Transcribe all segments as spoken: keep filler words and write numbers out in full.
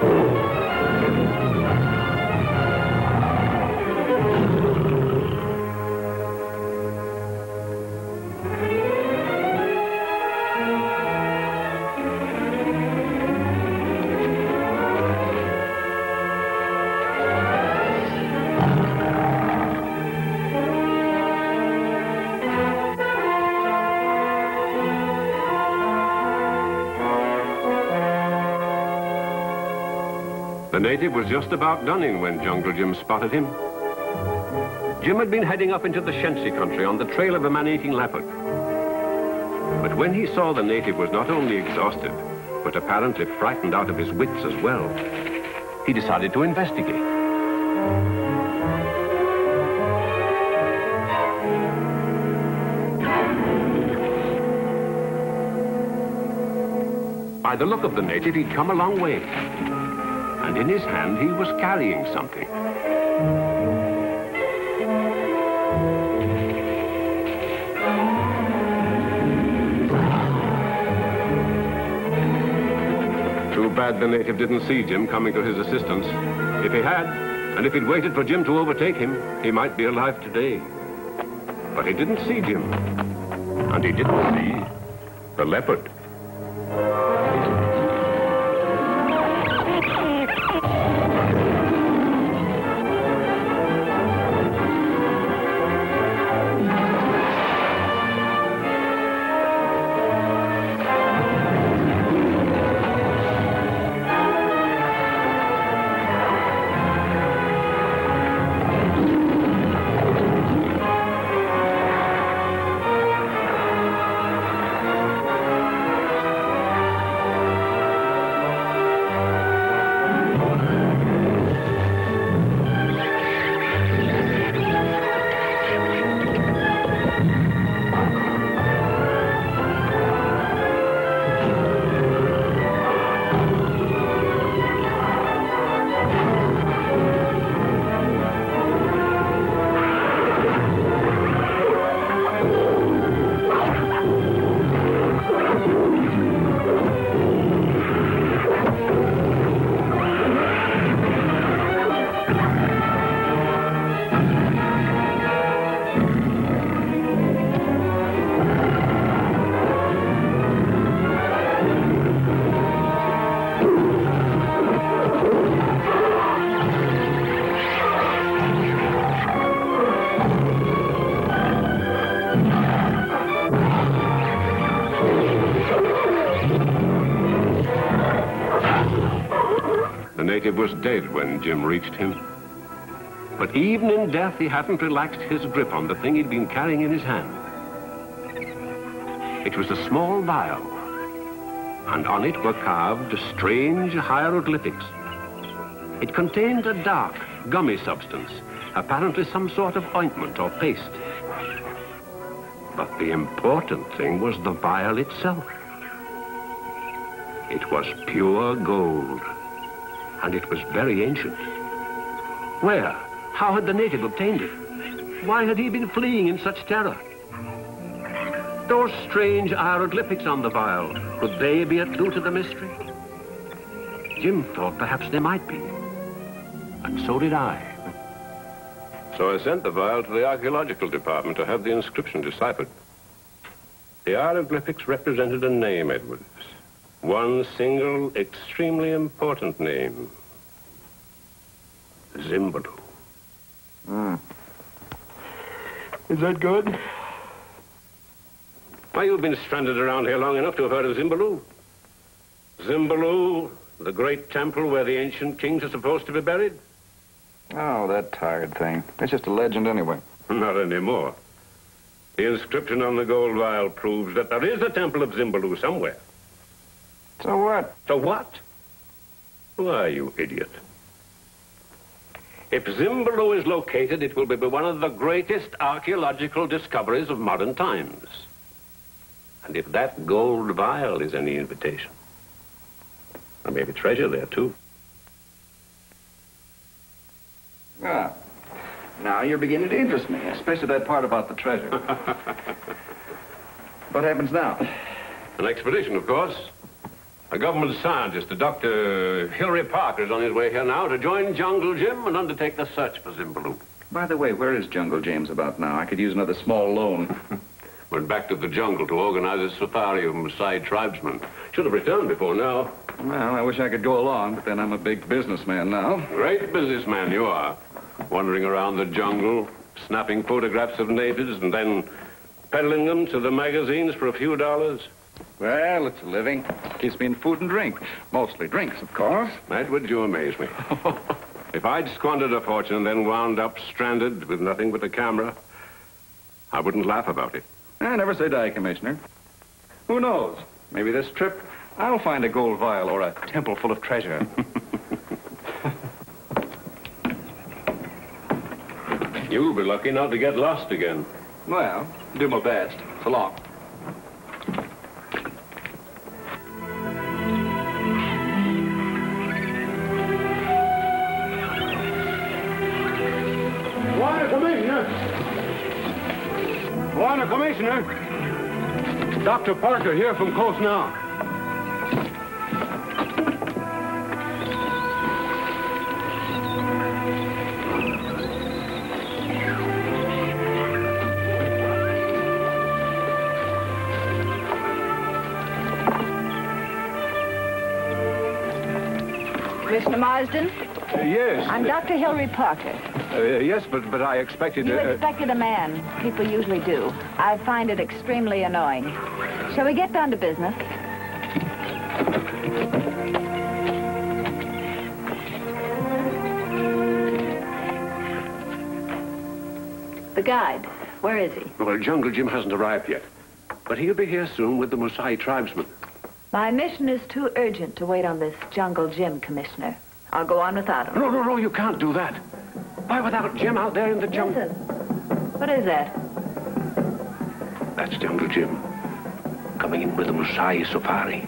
The native was just about done in when Jungle Jim spotted him. Jim had been heading up into the Shensi country on the trail of a man-eating leopard. But when he saw the native was not only exhausted, but apparently frightened out of his wits as well, he decided to investigate. By the look of the native, he'd come a long way. And in his hand, he was carrying something. Too bad the native didn't see Jim coming to his assistance. If he had, and if he'd waited for Jim to overtake him, he might be alive today. But he didn't see Jim. And he didn't see the leopard. The native was dead when Jim reached him. But even in death, he hadn't relaxed his grip on the thing he'd been carrying in his hand. It was a small vial, and on it were carved strange hieroglyphics. It contained a dark, gummy substance, apparently some sort of ointment or paste. But the important thing was the vial itself. It was pure gold, and it was very ancient. Where? How had the native obtained it? Why had he been fleeing in such terror? Those strange hieroglyphics on the vial, could they be a clue to the mystery? Jim thought perhaps they might be, and so did I. So I sent the vial to the archaeological department to have the inscription deciphered. The hieroglyphics represented a name, Edwards. One single, extremely important name. Zimbaloo. Hmm. Is that good? Why, you've been stranded around here long enough to have heard of Zimbaloo. Zimbaloo, the great temple where the ancient kings are supposed to be buried. Oh, that tired thing. It's just a legend anyway. Not anymore. The inscription on the gold vial proves that there is a temple of Zimbaloo somewhere. So what? So what? Why, you idiot. If Zimbaloo is located, it will be one of the greatest archaeological discoveries of modern times. And if that gold vial is any invitation, there may be treasure there, too. Ah, now you're beginning to interest me, especially that part about the treasure. What happens now? An expedition, of course. A government scientist, a Doctor Hilary Parker, is on his way here now to join Jungle Jim and undertake the search for Zimbaloo. By the way, where is Jungle James about now? I could use another small loan. Went back to the jungle to organize a safari of Maasai tribesmen. Should have returned before now. Well, I wish I could go along, but then I'm a big businessman now. Great businessman you are. Wandering around the jungle, snapping photographs of natives, and then peddling them to the magazines for a few dollars. Well, it's a living. Keeps me in food and drink. Mostly drinks, of course. Edward, you amaze me. If I'd squandered a fortune and then wound up stranded with nothing but a camera, I wouldn't laugh about it. I never say die, Commissioner. Who knows? Maybe this trip, I'll find a gold vial or a temple full of treasure. You'll be lucky not to get lost again. Well, do my best. So long. Warner, Commissioner. Warner, Commissioner. Doctor Parker here from Coast now. Commissioner Marsden? Uh, yes. I'm Doctor Hilary Parker. Uh, yes, but but I expected... You uh, expected a man. People usually do. I find it extremely annoying. Shall we get down to business? The guide, where is he? Well, Jungle Jim hasn't arrived yet. But he'll be here soon with the Maasai tribesmen. My mission is too urgent to wait on this Jungle Jim, Commissioner. I'll go on without him. No, no, no, you can't do that. Why, without Jim out there in the jungle? Listen. What is that? That's Jungle Jim. Coming in with the Maasai safari.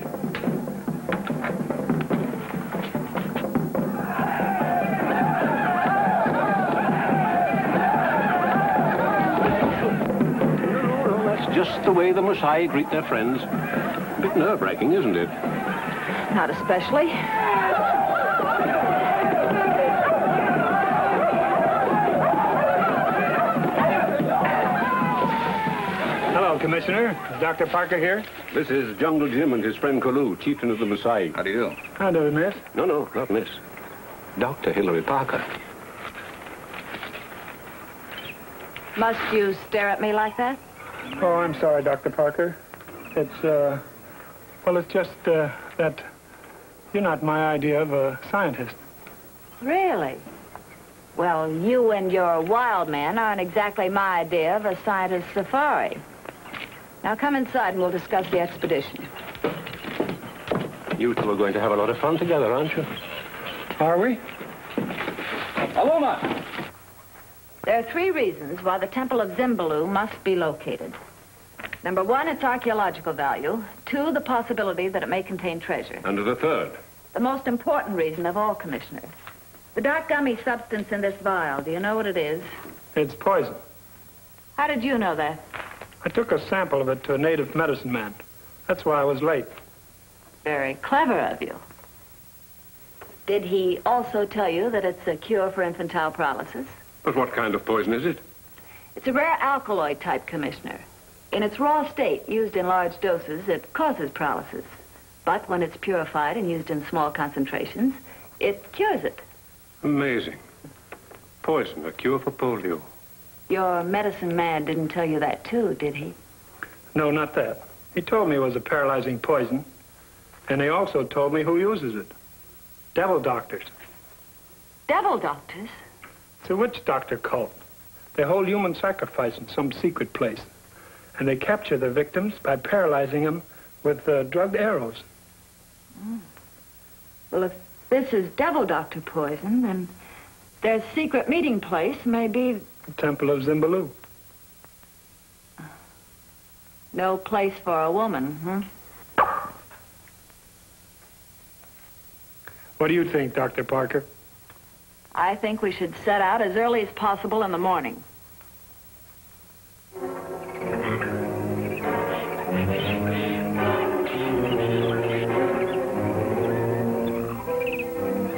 No, no, that's just the way the Maasai greet their friends. A bit nerve-wracking, isn't it? Not especially. Hello, Commissioner. Is Doctor Parker here? This is Jungle Jim and his friend Kulu, chieftain of the Maasai. How do you do? How do, miss? No, no, not miss. Doctor Hilary Parker. Must you stare at me like that? Oh, I'm sorry, Doctor Parker. It's, uh... Well, it's just, uh, that you're not my idea of a scientist. Really? Well, you and your wild man aren't exactly my idea of a scientist safari. Now come inside and we'll discuss the expedition. You two are going to have a lot of fun together, aren't you? Are we? Aloma! There are three reasons why the Temple of Zimbaloo must be located. Number one, its archaeological value. Two, the possibility that it may contain treasure. And the third? The most important reason of all, Commissioner. The dark gummy substance in this vial, do you know what it is? It's poison. How did you know that? I took a sample of it to a native medicine man. That's why I was late. Very clever of you. Did he also tell you that it's a cure for infantile paralysis? But what kind of poison is it? It's a rare alkaloid type, Commissioner. In its raw state, used in large doses, it causes paralysis. But when it's purified and used in small concentrations, it cures it. Amazing. Poison, a cure for polio. Your medicine man didn't tell you that, too, did he? No, not that. He told me it was a paralyzing poison. And he also told me who uses it. Devil doctors. Devil doctors? It's a witch doctor cult. They hold human sacrifice in some secret place. And they capture their victims by paralyzing them with uh, drugged arrows. Mm. Well, if this is devil doctor poison, then their secret meeting place may be... The Temple of Zimbaloo. No place for a woman, huh? What do you think, Doctor Parker? I think we should set out as early as possible in the morning.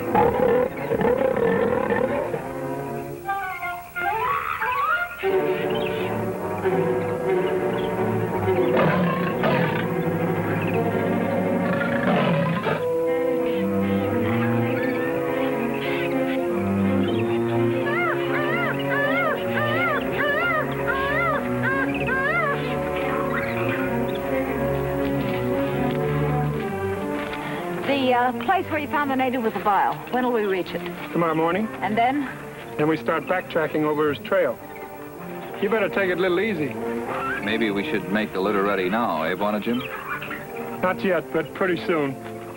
The uh, place where you found the native with the vial, when will we reach it? Tomorrow morning. And then? Then we start backtracking over his trail. You better take it a little easy. Maybe we should make the litter ready now, eh, Bonnet Jim? Not yet, but pretty soon.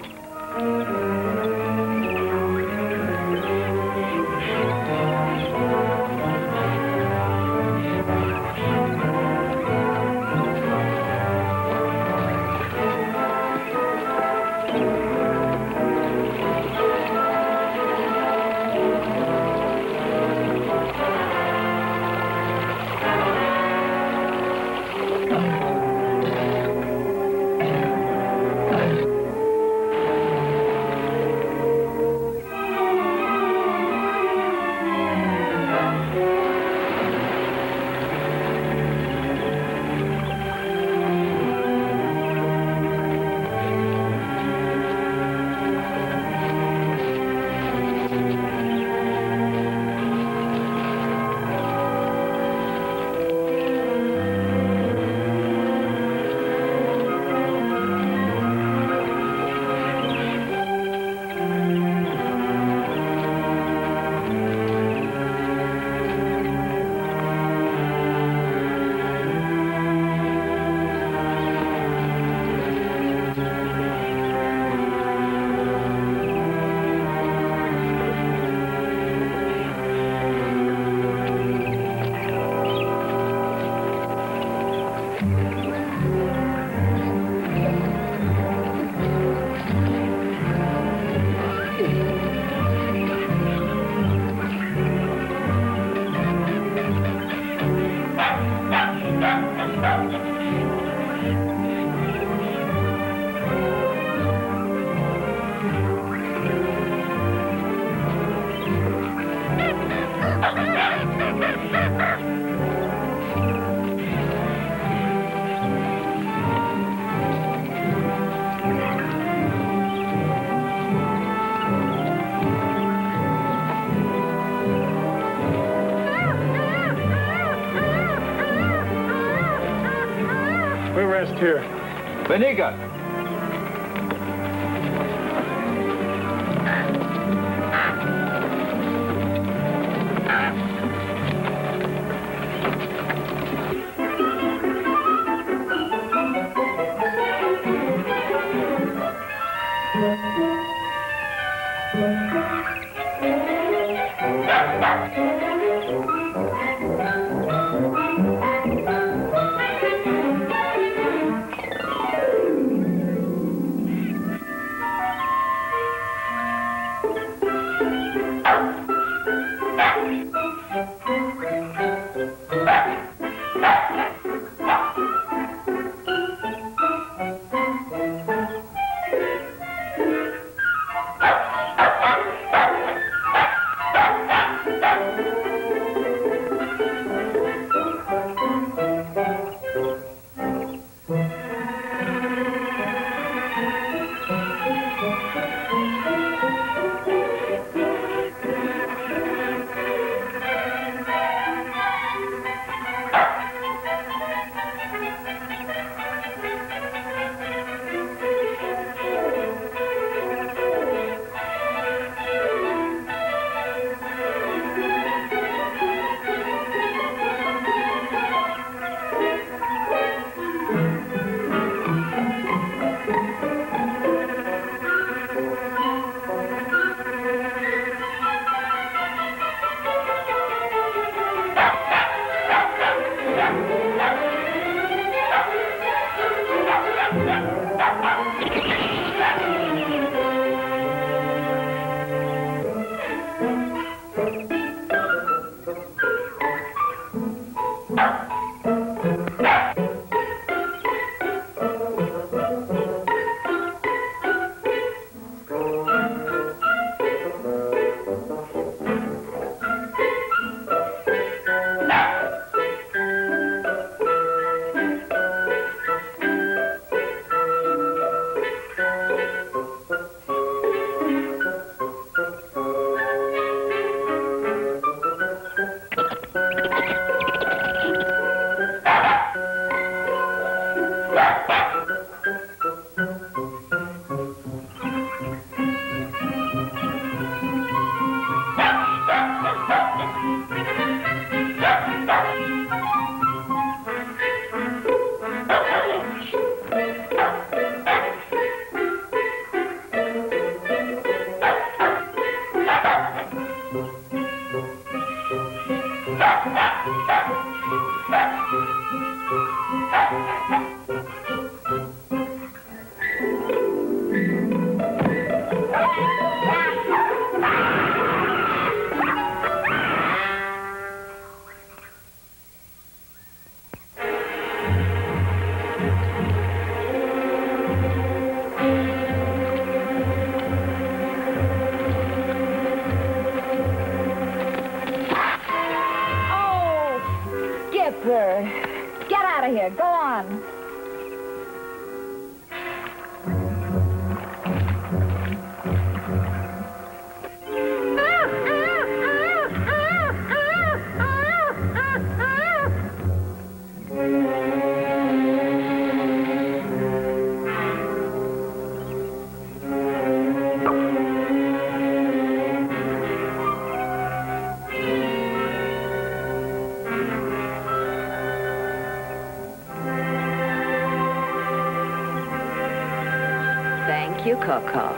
We rest here. Benica! Get out of here. Go on. Thank you, Coco.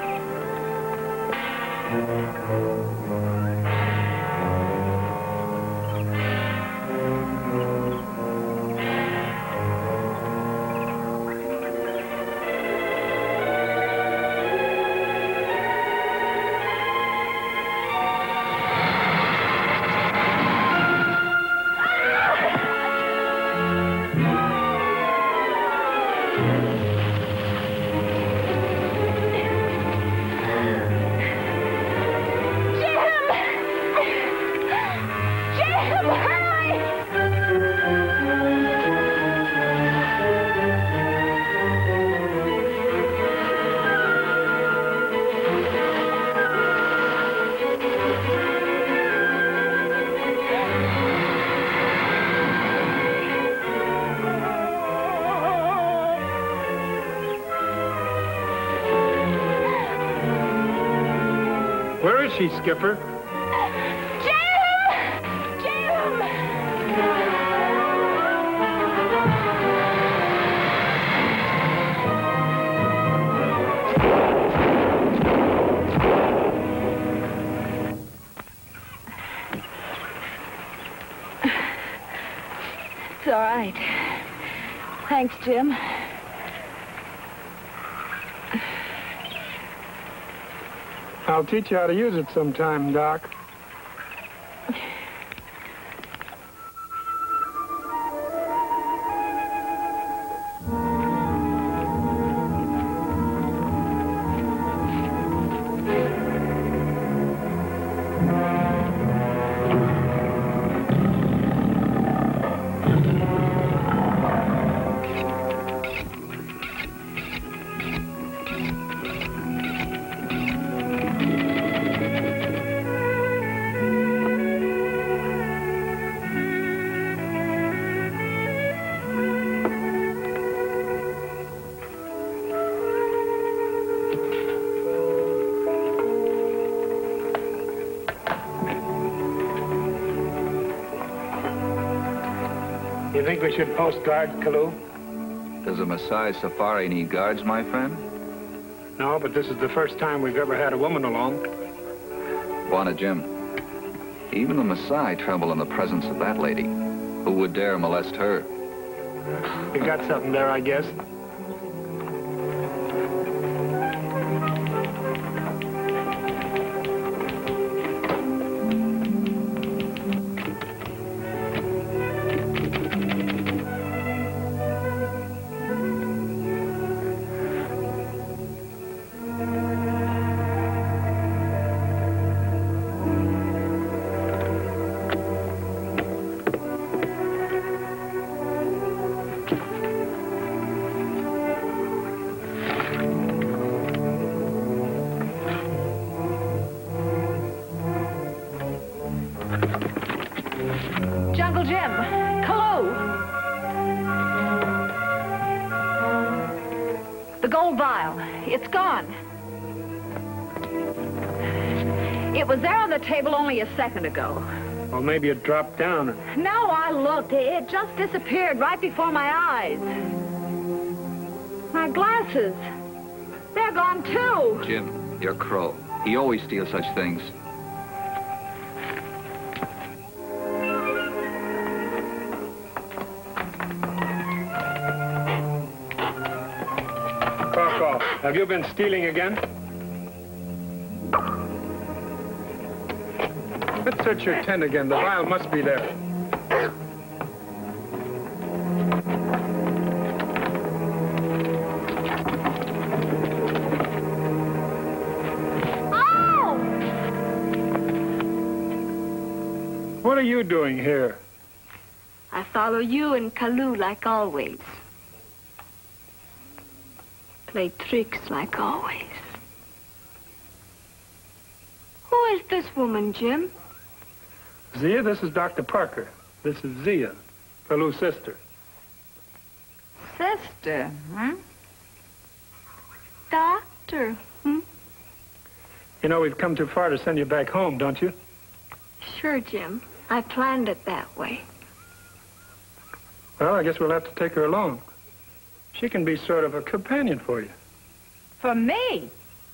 Where is she, Skipper? Jim! Jim! It's all right. Thanks, Jim. I'll teach you how to use it sometime, Doc. You think we should post guard, Kalu? Does a Maasai safari need guards, my friend? No, but this is the first time we've ever had a woman along. Bwana Jim, even the Maasai tremble in the presence of that lady. Who would dare molest her? You got something there, I guess. Jungle Jim, Kalu. The gold vial, it's gone. It was there on the table only a second ago. Well, maybe it dropped down. No, I looked. It just disappeared right before my eyes. My glasses, they're gone too. Jim, you're Crow. He always steals such things. Have you been stealing again? Let's search your tent again. The vial must be there. Oh! What are you doing here? I follow you and Kalu like always. Play tricks like always. Who is this woman, Jim? Zia, this is Doctor Parker. This is Zia, Kalu's sister. Sister, huh? Doctor, hmm? You know, we've come too far to send you back home, don't you? Sure, Jim. I planned it that way. Well, I guess we'll have to take her along. She can be sort of a companion for you. For me?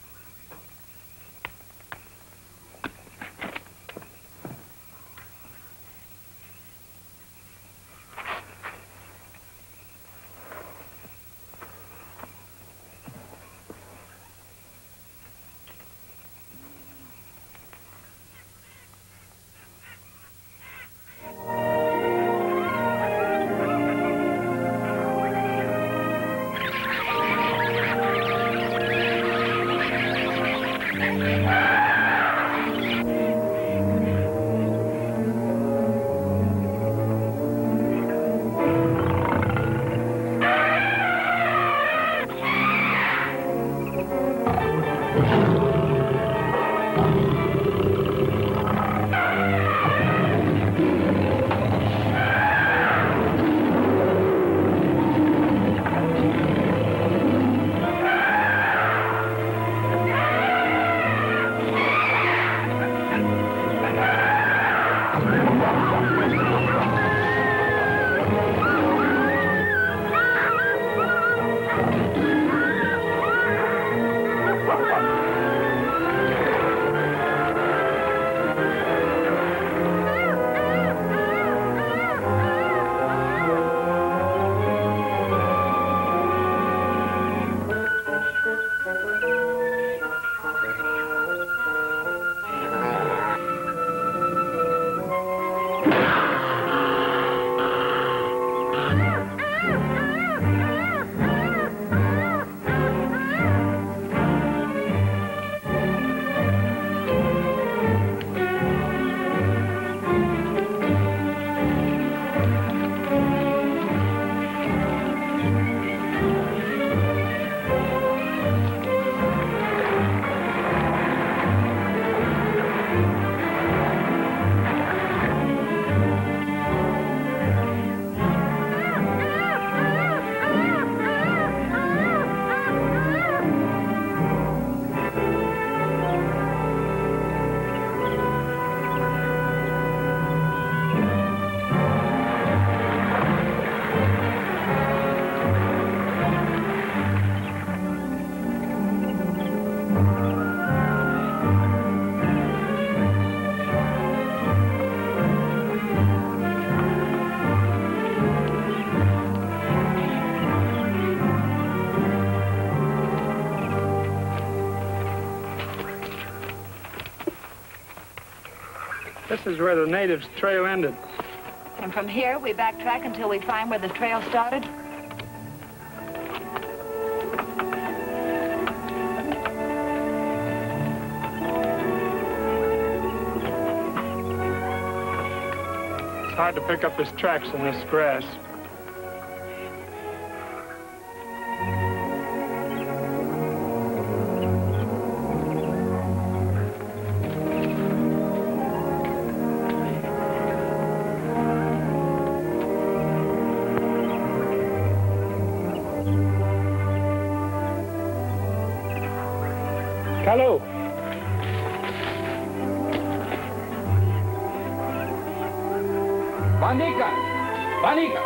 This is where the natives' trail ended. And from here, we backtrack until we find where the trail started? It's hard to pick up his tracks in this grass. Hello. Vanika! Vanika!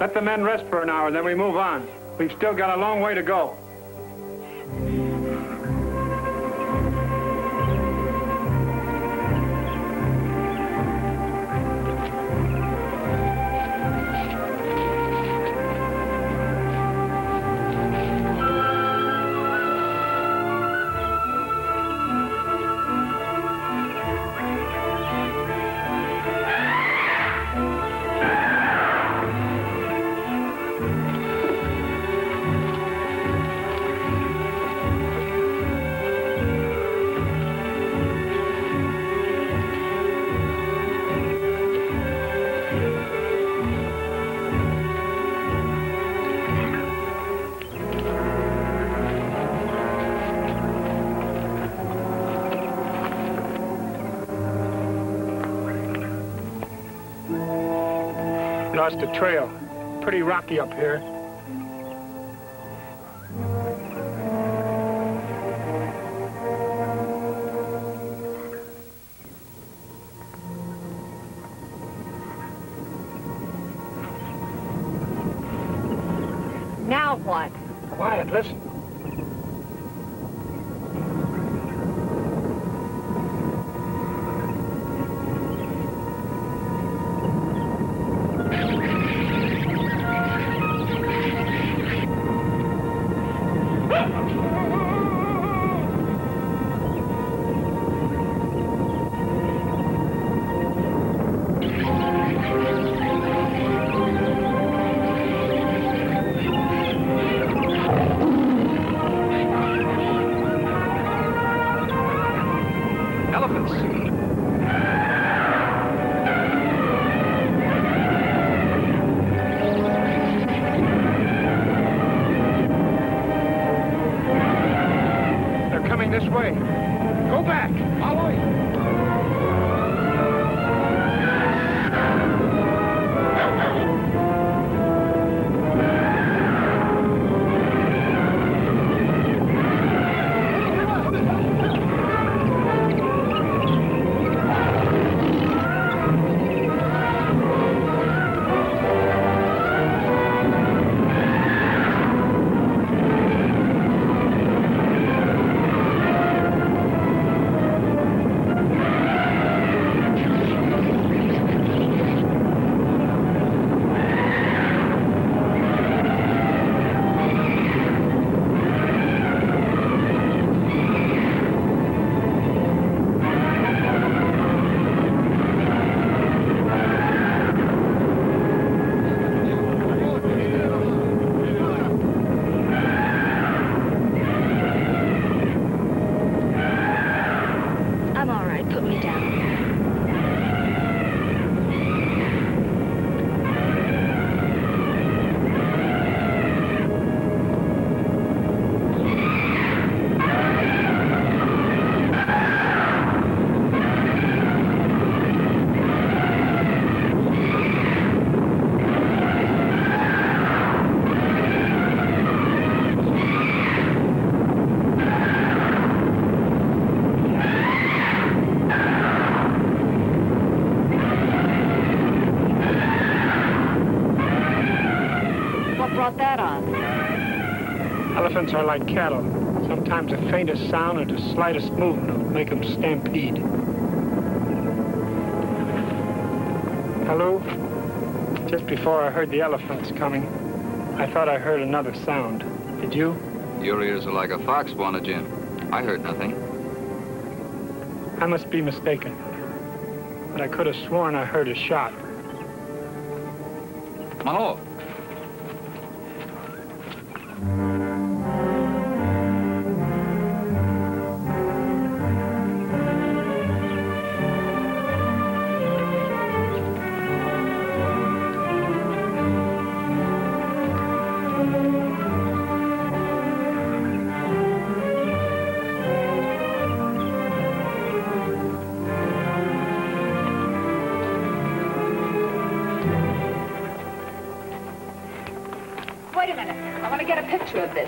Let the men rest for an hour, then we move on. We've still got a long way to go. Lost the trail. Pretty rocky up here. Now what? Quiet, listen. This way. Go back. Follow it. Elephants are like cattle. Sometimes the faintest sound or the slightest movement will make them stampede. Hello? Just before I heard the elephants coming, I thought I heard another sound. Did you? Your ears are like a fox, Buona Jim. I heard nothing. I must be mistaken. But I could have sworn I heard a shot. Maho. Wait a minute. I want to get a picture of this.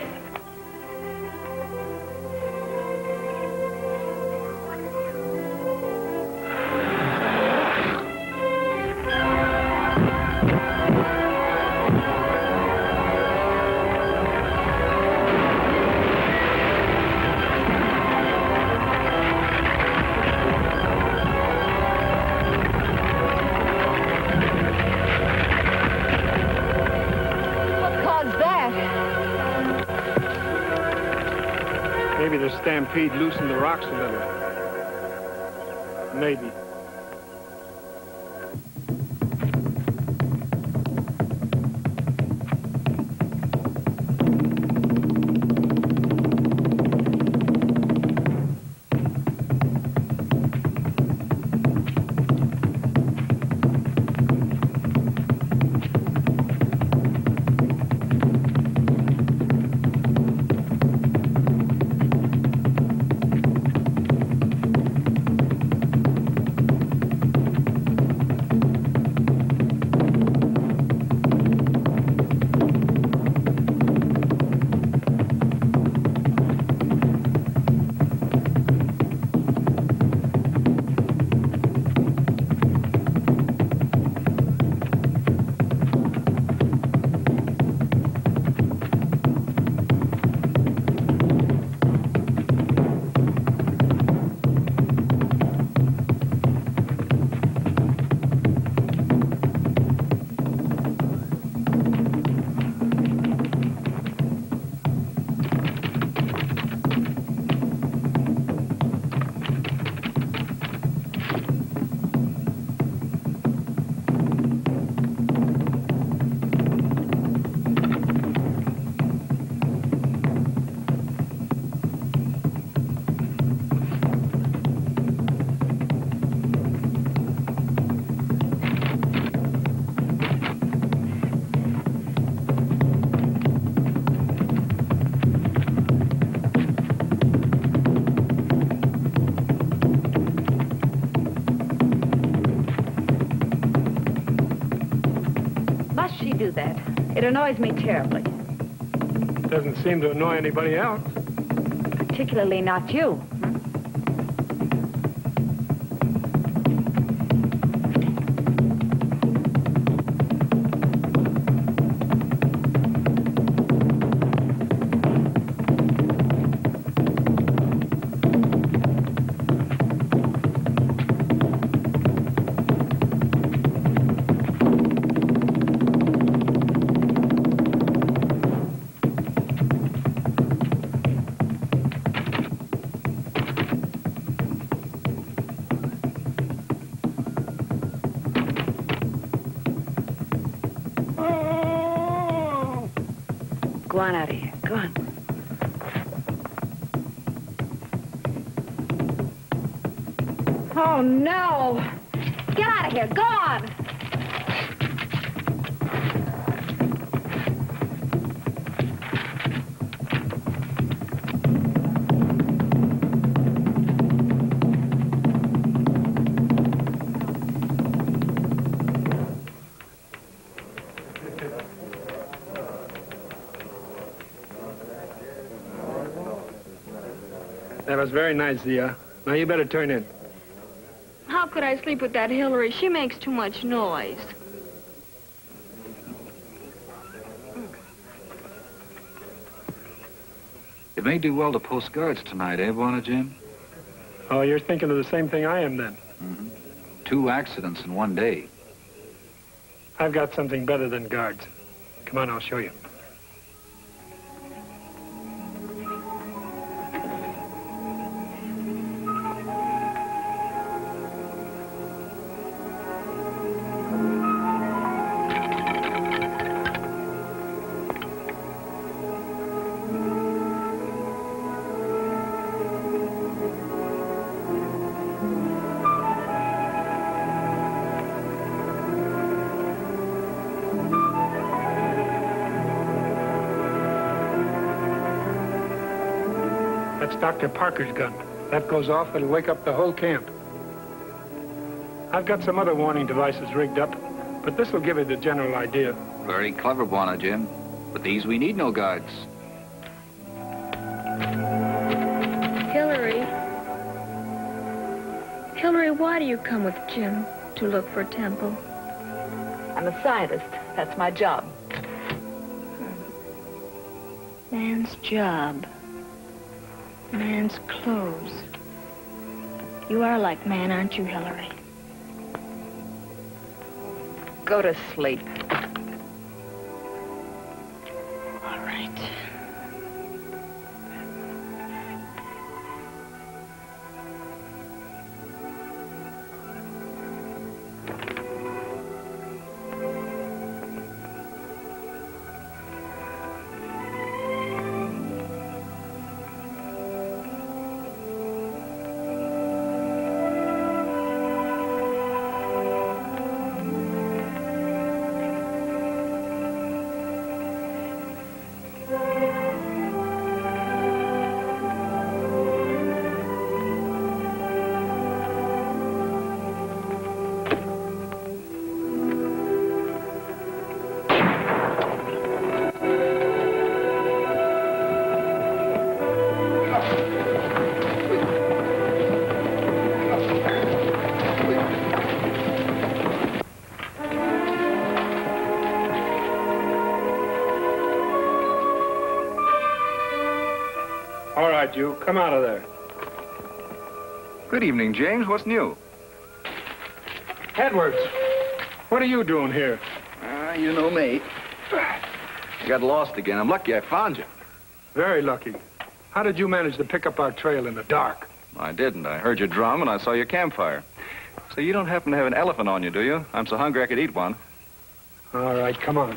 This stampede loosened the rocks a little. Maybe. Do that. It annoys me terribly. Doesn't seem to annoy anybody else. Particularly not you. Go on out of here. Go on. Oh, no. Get out of here. Go on. That was very nice, Zia. Now you better turn in. How could I sleep with that Hillary? She makes too much noise. You may do well to post guards tonight, eh, Buona Jim? Oh, you're thinking of the same thing I am, then. Mm-hmm. Two accidents in one day. I've got something better than guards. Come on, I'll show you. That's Doctor Parker's gun. That goes off, it'll wake up the whole camp. I've got some other warning devices rigged up, but this will give you the general idea. Very clever, Buona Jim. With these, we need no guards. Hillary. Hillary, why do you come with Jim to look for Temple? I'm a scientist. That's my job. Man's job. Man's clothes. You are like man, aren't you, Hillary? Go to sleep. All right. right, you. Come out of there. Good evening, James. What's new? Edwards, what are you doing here? Ah, uh, you know me. I got lost again. I'm lucky I found you. Very lucky. How did you manage to pick up our trail in the dark? I didn't. I heard your drum and I saw your campfire. So you don't happen to have an elephant on you, do you? I'm so hungry I could eat one. All right, come on.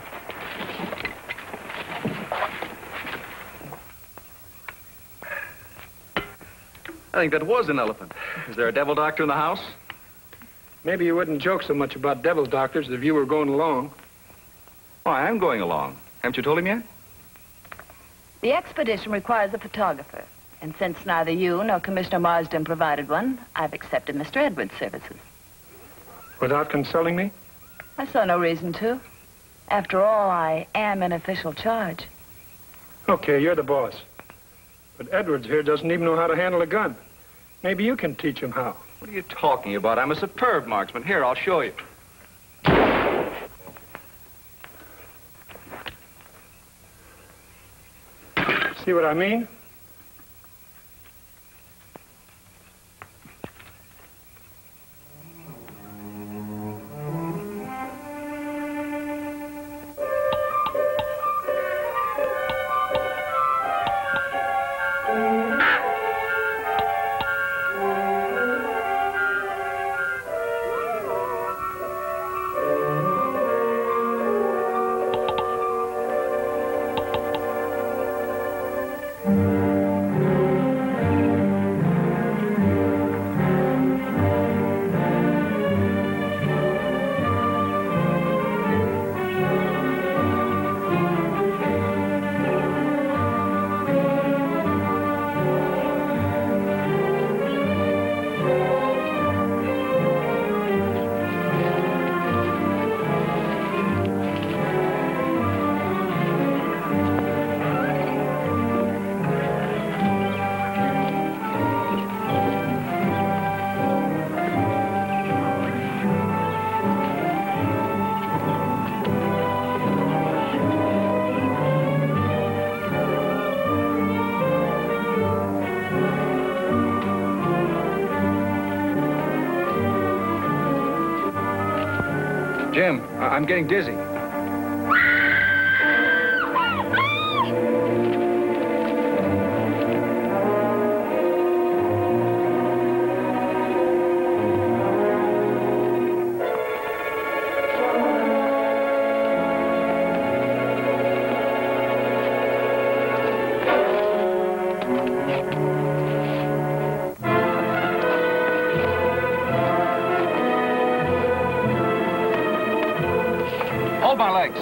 I think that was an elephant. Is there a devil doctor in the house? Maybe you wouldn't joke so much about devil doctors if you were going along. Oh, I am going along. Haven't you told him yet? The expedition requires a photographer. And since neither you nor Commissioner Marsden provided one, I've accepted Mister Edwards' services. Without consulting me? I saw no reason to. After all, I am in official charge. Okay, you're the boss. But Edwards here doesn't even know how to handle a gun. Maybe you can teach him how. What are you talking about? I'm a superb marksman. Here, I'll show you. See what I mean? Jim, I I'm getting dizzy. Hold my legs.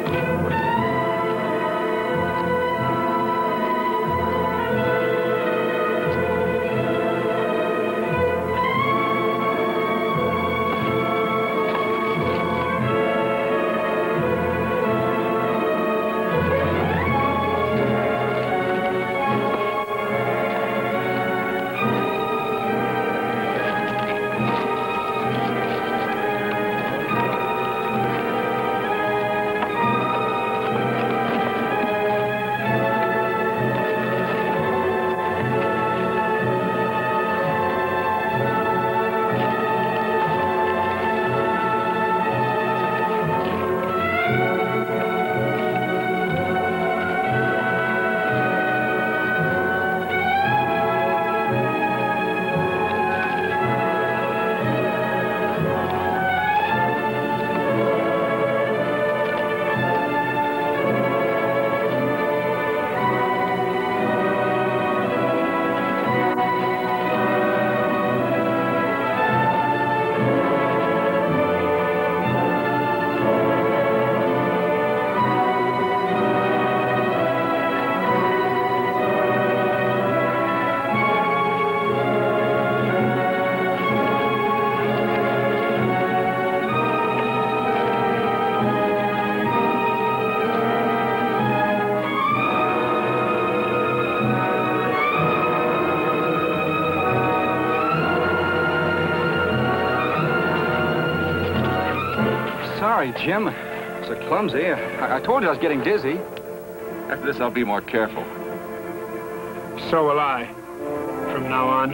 Sorry, Jim. So clumsy. I, I told you I was getting dizzy. After this, I'll be more careful. So will I, from now on.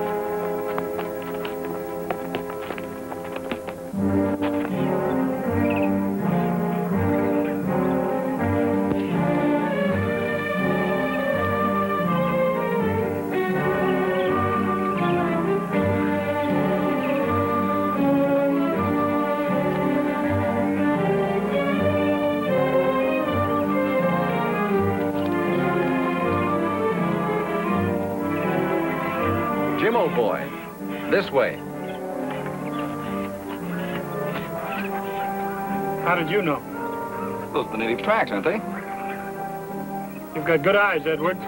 Jim, old boy, this way. How did you know? Those are the native tracks, aren't they? You've got good eyes, Edwards.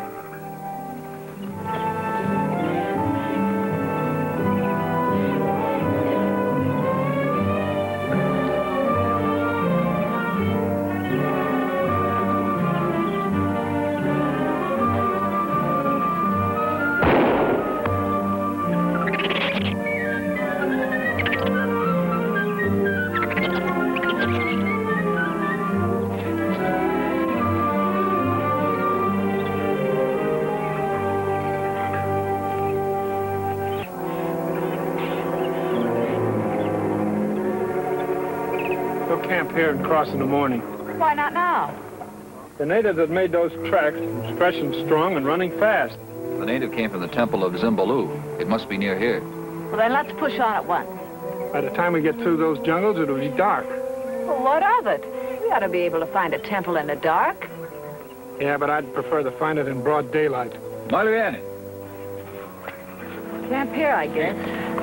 Camp here and cross in the morning. Why not now? The native that made those tracks is fresh and strong and running fast. The native came from the temple of Zimbaloo. It must be near here. Well, then let's push on at once. By the time we get through those jungles, it'll be dark. Well, what of it? We ought to be able to find a temple in the dark. Yeah, but I'd prefer to find it in broad daylight. Marianne. Camp here, I guess.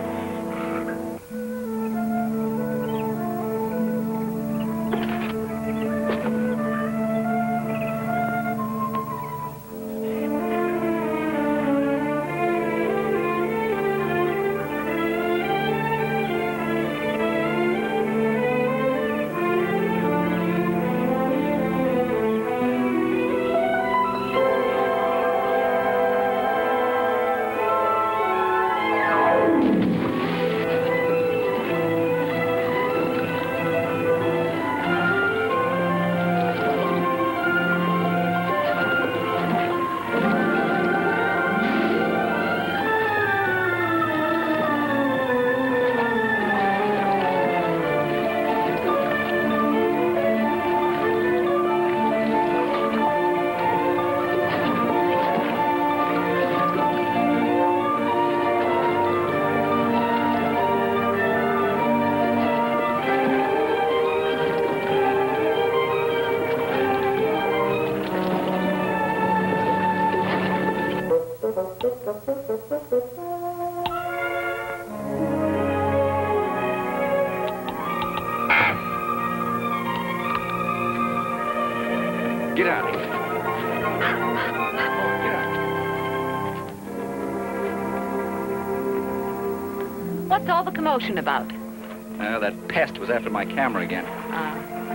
Get out. What's all the commotion about? Uh, that pest was after my camera again. Uh,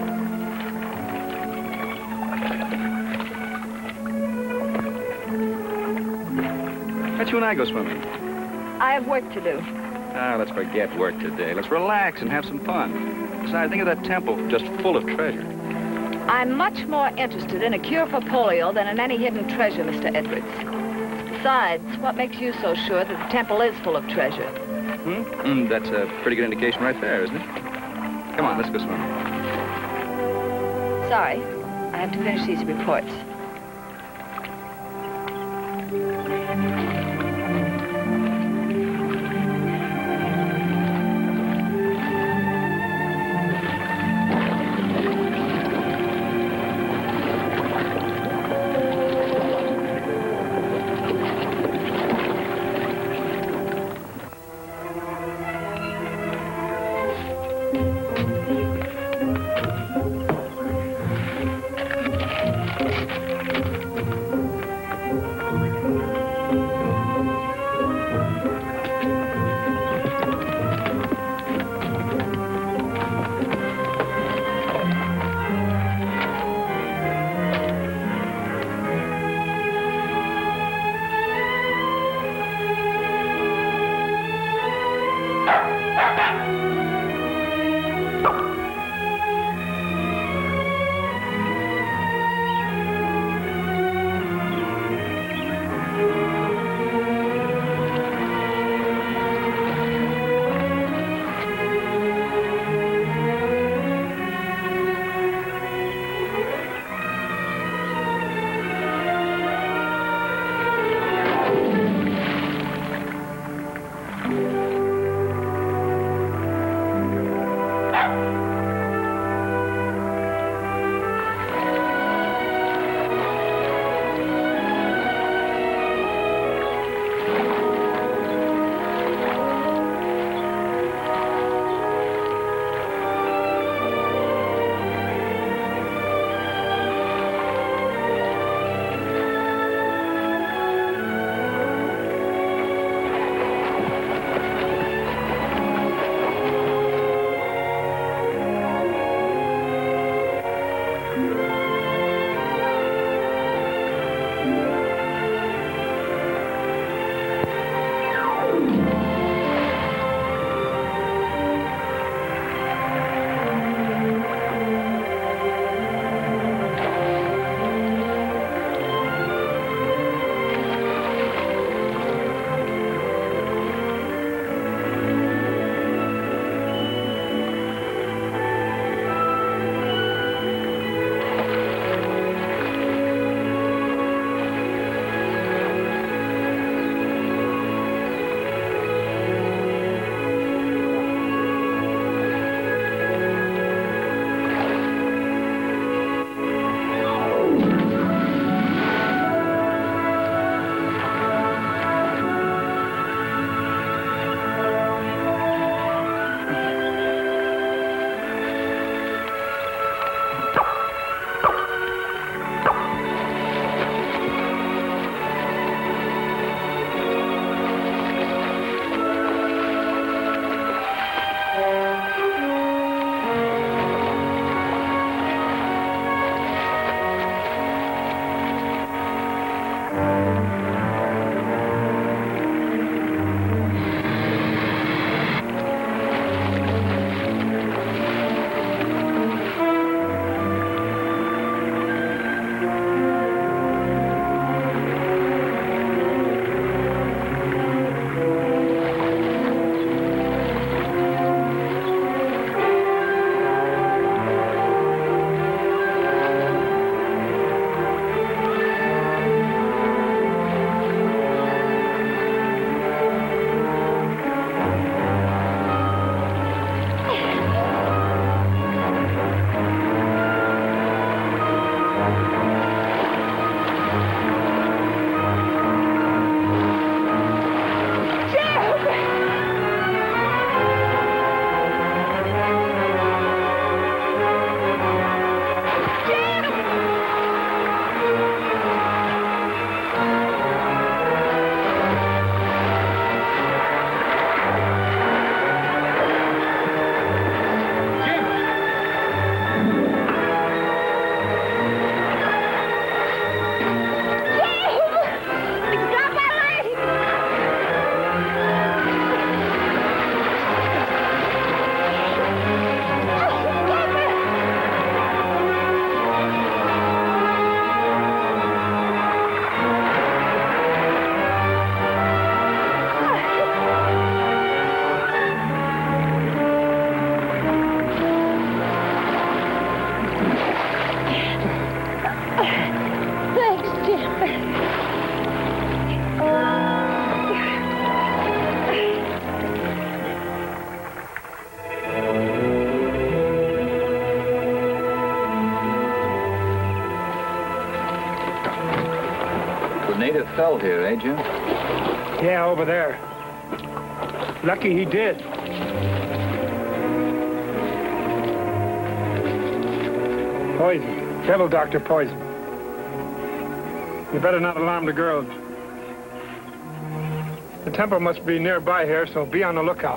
Let you and I go swimming. I have work to do. Ah, let's forget work today. Let's relax and have some fun. Besides, think of that temple, just full of treasure. I'm much more interested in a cure for polio than in any hidden treasure, Mister Edwards. Besides, what makes you so sure that the temple is full of treasure? Hmm? Mm, that's a pretty good indication right there, isn't it? Come on, let's go swimming. Sorry, I have to finish these reports. fell here, eh, Jim? Yeah, over there. Lucky he did. Poison. Devil doctor poison. You better not alarm the girls. The temple must be nearby here, so be on the lookout.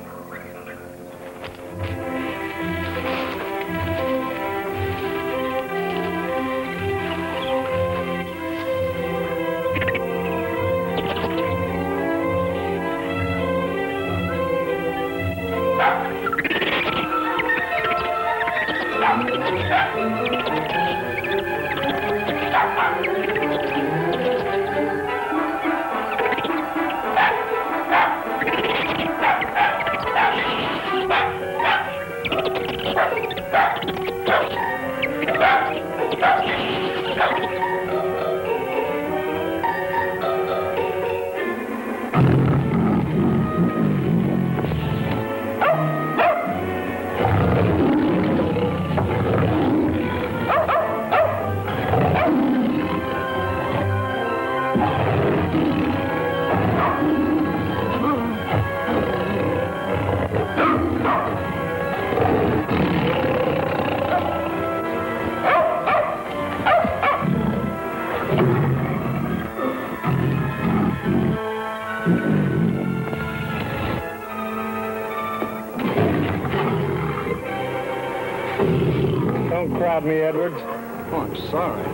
Don't crowd me, Edwards. Oh, I'm sorry.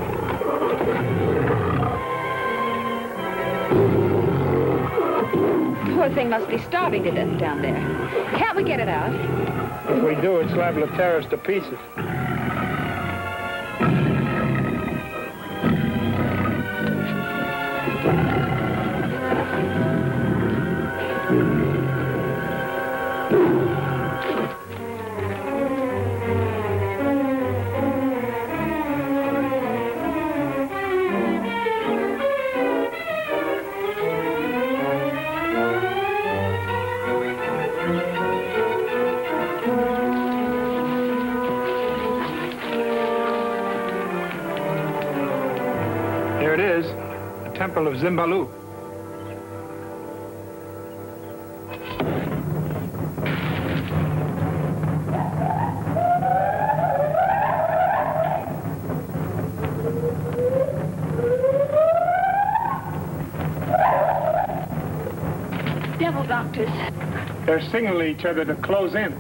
Poor thing must be starving to death down there. Can't we get it out? If we do, it's liable to tear us to pieces. There it is, the Temple of Zimbaloo. Devil doctors. They're signaling each other to close in.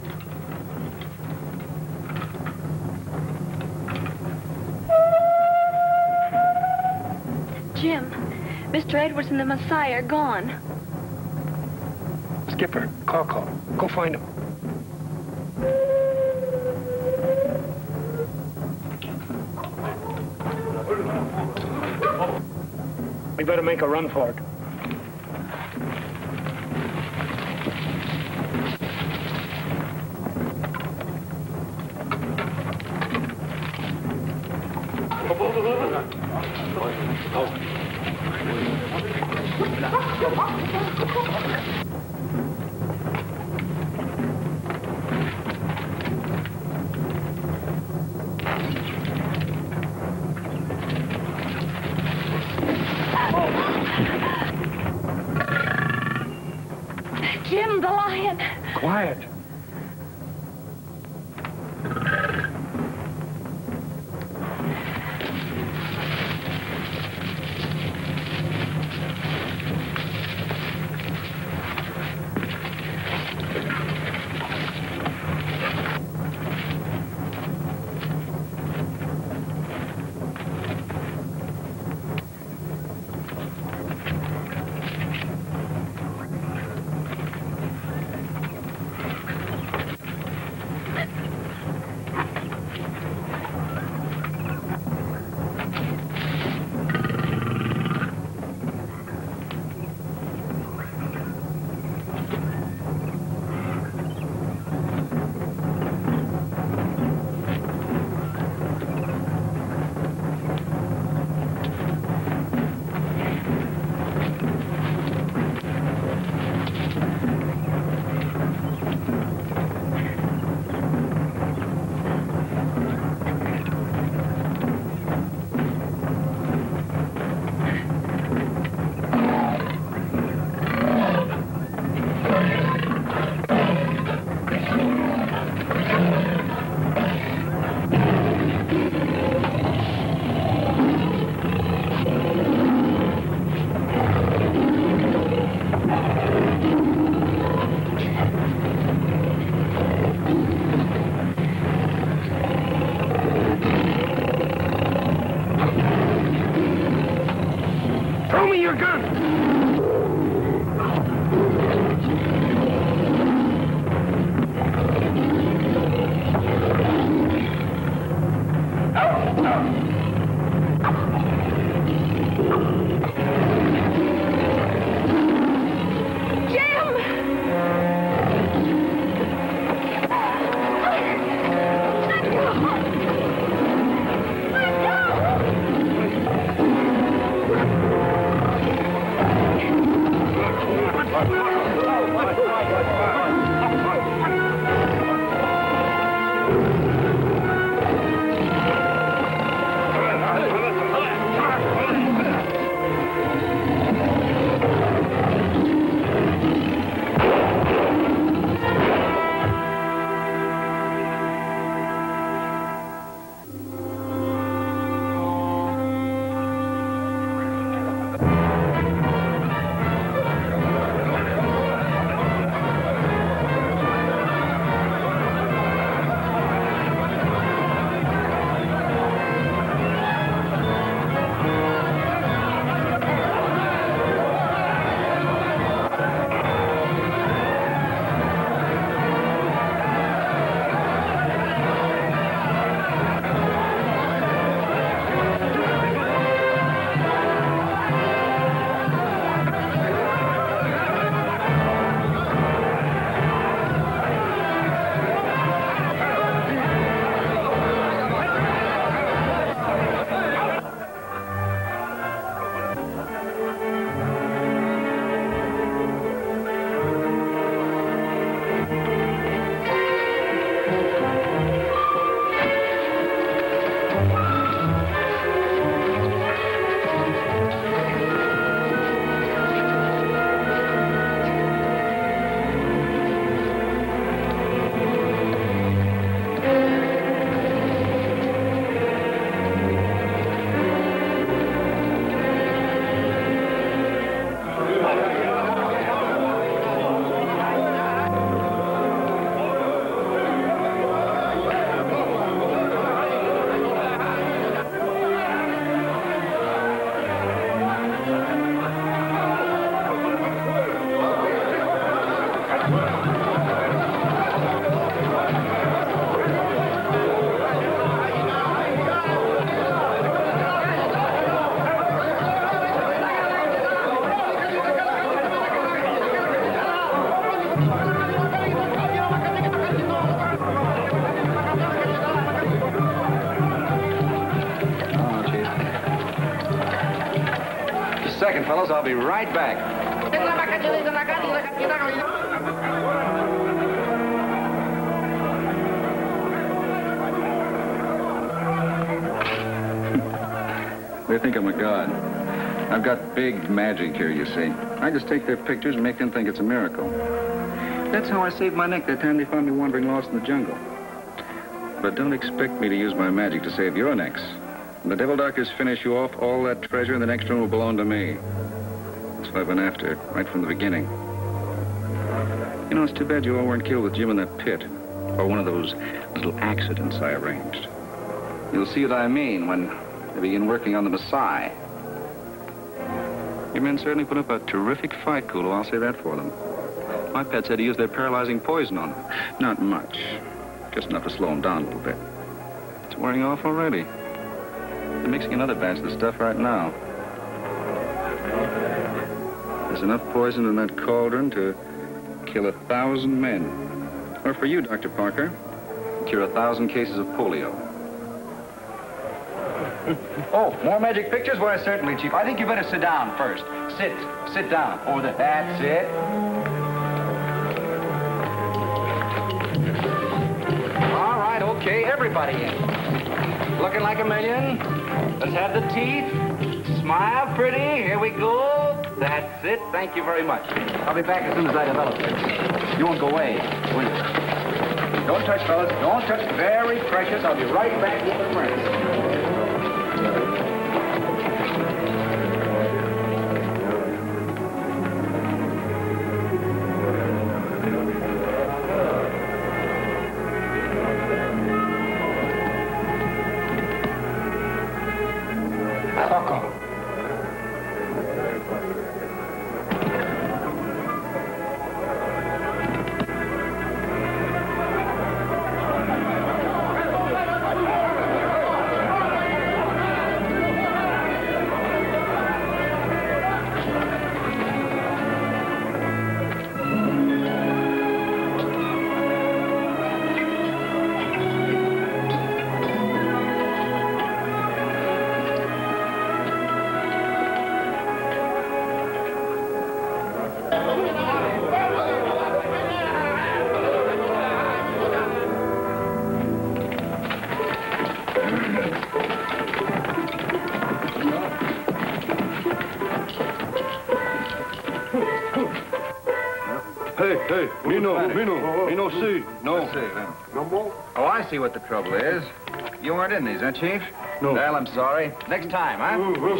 Jim, Mister Edwards and the Messiah are gone. Skipper, call, call. Go find them. We better make a run for it. Jim, the lion. Quiet. Second, fellows, I'll be right back. They think I'm a god. I've got big magic here, you see. I just take their pictures and make them think it's a miracle. That's how I saved my neck that time they found me wandering lost in the jungle. But don't expect me to use my magic to save your necks. When the devil doctors finish you off, all that treasure in the next room will belong to me. That's what I've been after, right from the beginning. You know, it's too bad you all weren't killed with Jim in that pit, or one of those little accidents I arranged. You'll see what I mean when they begin working on the Messiah. Your men certainly put up a terrific fight, Kulo, I'll say that for them. My pet said he used their paralyzing poison on them. Not much, just enough to slow them down a little bit. It's wearing off already. They're mixing another batch of the stuff right now. There's enough poison in that cauldron to kill a thousand men. Or for you, Doctor Parker, cure a thousand cases of polio. Oh, more magic pictures? Why, certainly, Chief. I think you better sit down first. Sit. Sit down. Over there. That's it. All right, okay. Everybody in. Looking like a million. Let's have the teeth. Smile pretty. Here we go. That's it. Thank you very much. I'll be back as soon as I develop this. You won't go away, will you? Don't touch, fellas. Don't touch. Very precious. I'll be right back with the friends. Hey, hey, me no, me no, me no see. No. Let's see, then. Oh, I see what the trouble is. You weren't in these, huh, Chief? No. Well, I'm sorry. Next time, huh?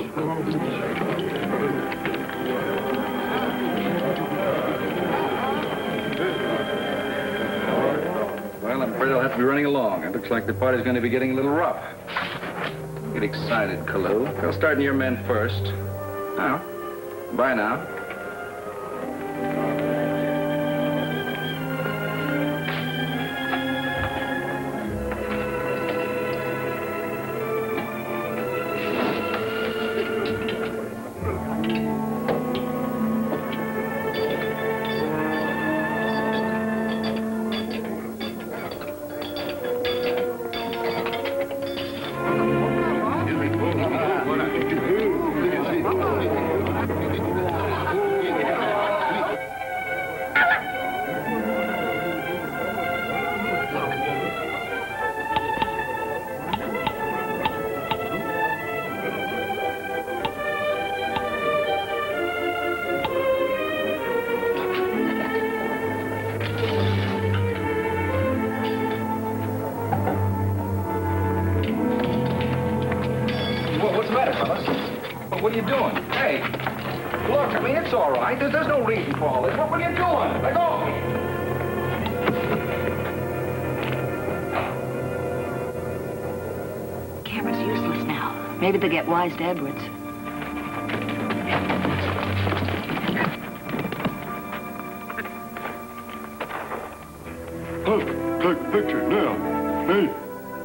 Well, I'm afraid I'll have to be running along. It looks like the party's going to be getting a little rough. Get excited, Kalou. I'll start in your men first. Now, bye now. What are you doing? Hey, look, I mean, it's all right. There's, there's no reason for all this. What, what are you doing? Let go! Camera's useless now. Maybe they'll get wise to Edwards. Look, take a picture now. Hey.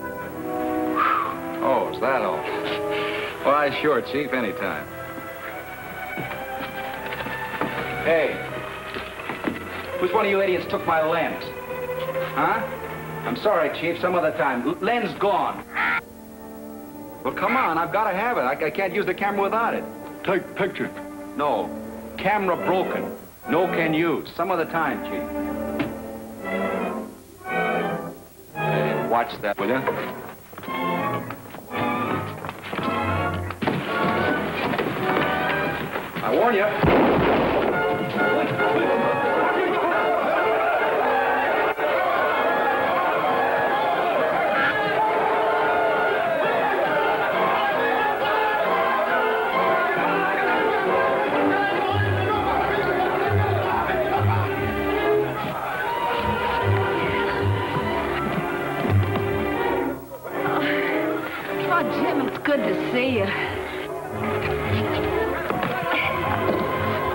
Oh, is that all? Why, sure, Chief, anytime. Hey, which one of you idiots took my lens? Huh? I'm sorry, Chief, some other time. L lens gone. Well, come on, I've got to have it. I, I can't use the camera without it. Take a picture. No, camera broken. No can use. Some other time, Chief. Hey, watch that, will you? I warn you. Oh, Jim, it's good to see you.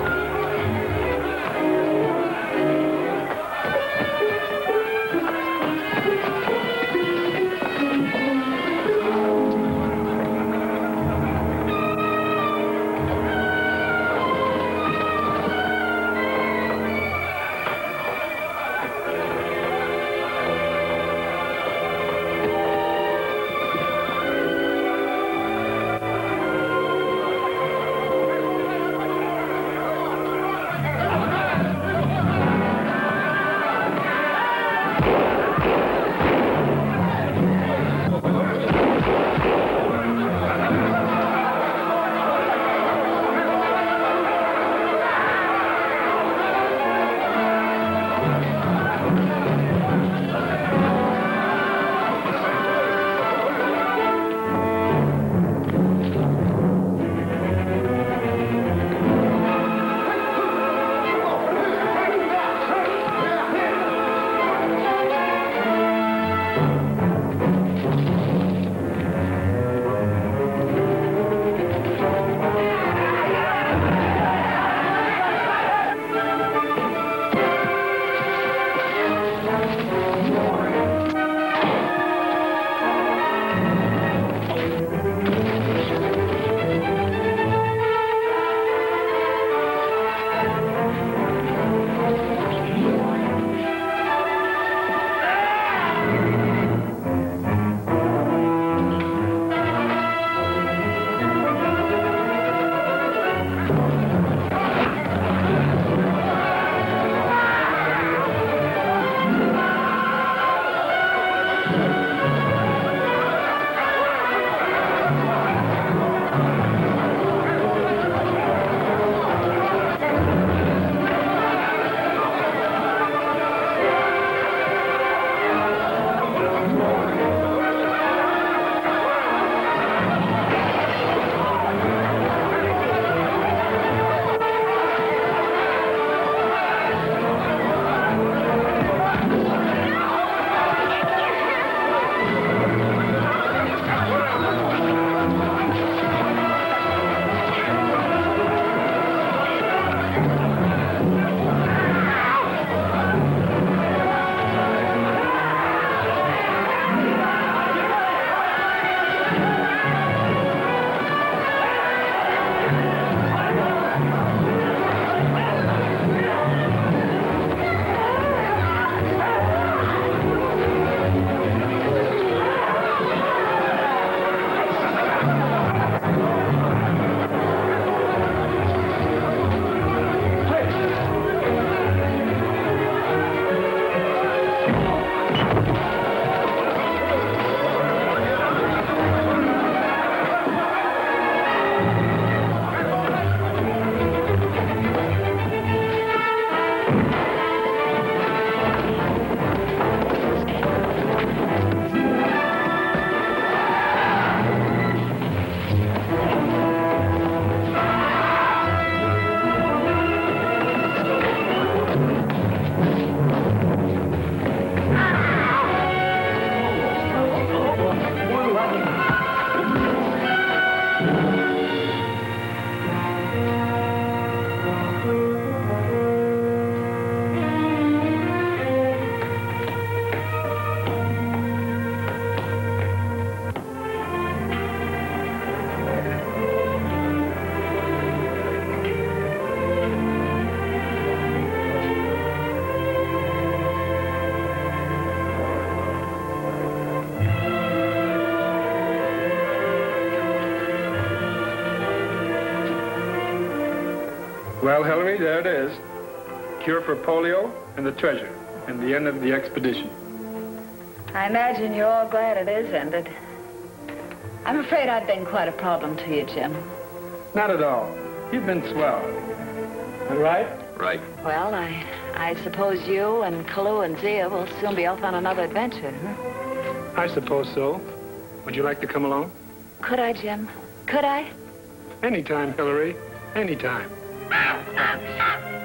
Well, Hillary, there it is. Cure for polio and the treasure, and the end of the expedition. I imagine you're all glad it is ended. I'm afraid I've been quite a problem to you, Jim. Not at all. You've been swell. All right? Right. Well, I, I suppose you and Kalu and Zia will soon be off on another adventure, huh? I suppose so. Would you like to come along? Could I, Jim? Could I? Anytime, Hillary. Anytime.